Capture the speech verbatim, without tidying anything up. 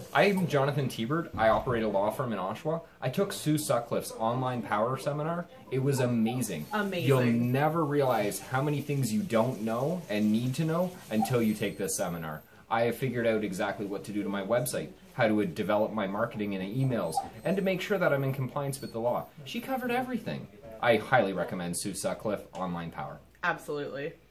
I'm Jonathan Thibert. I operate a law firm in Oshawa. I took Sue Sutcliffe's online power seminar. It was amazing. Amazing. You'll never realize how many things you don't know and need to know until you take this seminar. I have figured out exactly what to do to my website, how to develop my marketing and emails, and to make sure that I'm in compliance with the law. She covered everything. I highly recommend Sue Sutcliffe Online Power. Absolutely.